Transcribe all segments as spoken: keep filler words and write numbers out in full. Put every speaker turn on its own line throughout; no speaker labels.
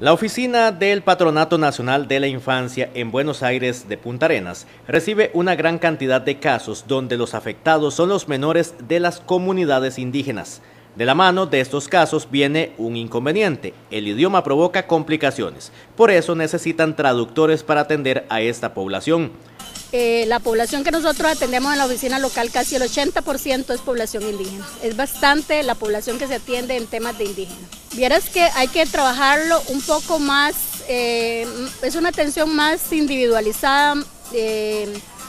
La oficina del Patronato Nacional de la Infancia en Buenos Aires de Punta Arenas recibe una gran cantidad de casos donde los afectados son los menores de las comunidades indígenas. De la mano de estos casos viene un inconveniente: el idioma provoca complicaciones, por eso necesitan traductores para atender a esta población.
Eh, la población que nosotros atendemos en la oficina local, casi el ochenta por ciento es población indígena. Es bastante la población que se atiende en temas de indígenas. Vieras que hay que trabajarlo un poco más, eh, es una atención más individualizada, eh,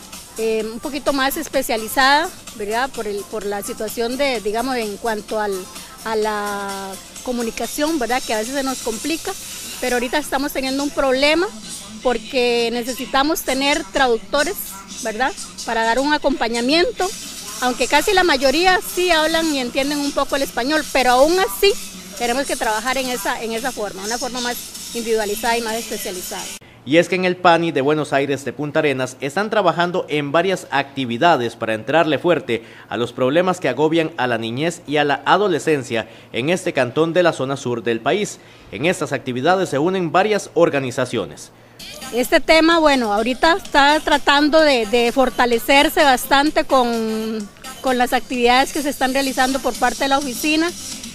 eh, un poquito más especializada, ¿verdad? Por, el, por la situación de, digamos, en cuanto al, a la comunicación, ¿verdad? Que a veces se nos complica, pero ahorita estamos teniendo un problema porque necesitamos tener traductores, ¿verdad?, para dar un acompañamiento, aunque casi la mayoría sí hablan y entienden un poco el español, pero aún así tenemos que trabajar en esa, en esa forma, una forma más individualizada y más especializada.
Y es que en el P A N I de Buenos Aires de Punta Arenas están trabajando en varias actividades para entrarle fuerte a los problemas que agobian a la niñez y a la adolescencia en este cantón de la zona sur del país. En estas actividades se unen varias organizaciones.
Este tema, bueno, ahorita está tratando de, de fortalecerse bastante con, con las actividades que se están realizando por parte de la oficina,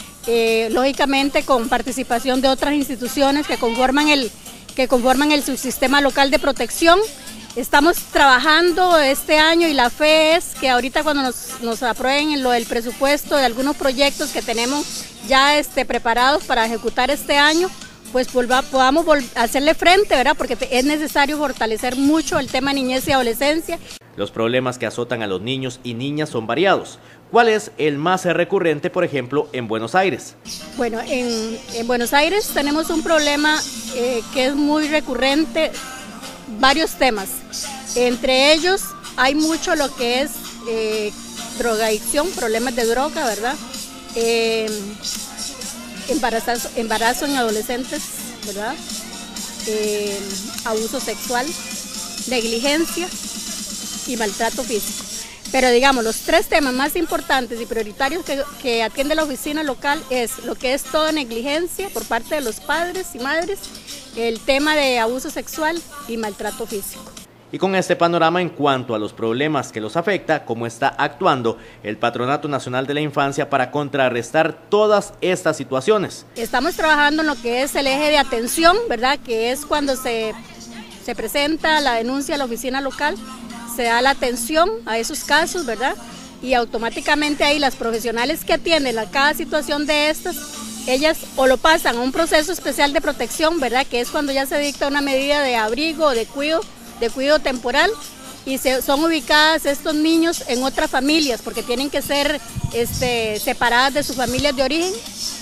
eh, lógicamente con participación de otras instituciones que conforman el, que conforman el subsistema local de protección. Estamos trabajando este año y la fe es que ahorita cuando nos, nos aprueben lo del presupuesto de algunos proyectos que tenemos ya este, preparados para ejecutar este año, pues volva, podamos hacerle frente, ¿verdad? Porque es necesario fortalecer mucho el tema niñez y adolescencia.
Los problemas que azotan a los niños y niñas son variados. ¿Cuál es el más recurrente, por ejemplo, en Buenos Aires?
Bueno, en, en Buenos Aires tenemos un problema eh, que es muy recurrente, varios temas. Entre ellos hay mucho lo que es eh, drogadicción, problemas de droga, ¿verdad? Eh, Embarazo, embarazo en adolescentes, ¿verdad? Eh, abuso sexual, negligencia y maltrato físico. Pero digamos, los tres temas más importantes y prioritarios que, que atiende la oficina local es lo que es toda negligencia por parte de los padres y madres, el tema de abuso sexual y maltrato físico.
Y con este panorama en cuanto a los problemas que los afecta, ¿cómo está actuando el Patronato Nacional de la Infancia para contrarrestar todas estas situaciones?
Estamos trabajando en lo que es el eje de atención, ¿verdad? Que es cuando se, se presenta la denuncia a la oficina local, se da la atención a esos casos, ¿verdad? Y automáticamente ahí las profesionales que atienden a cada situación de estas, ellas o lo pasan a un proceso especial de protección, ¿verdad? Que es cuando ya se dicta una medida de abrigo o de cuidado, de cuidado temporal, y se, son ubicadas estos niños en otras familias porque tienen que ser este, separadas de sus familias de origen.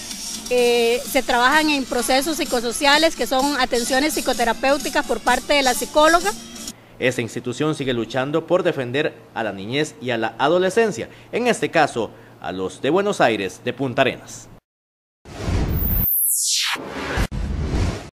Eh, se trabajan en procesos psicosociales que son atenciones psicoterapéuticas por parte de la psicóloga.
Esta institución sigue luchando por defender a la niñez y a la adolescencia, en este caso a los de Buenos Aires de Punta Arenas.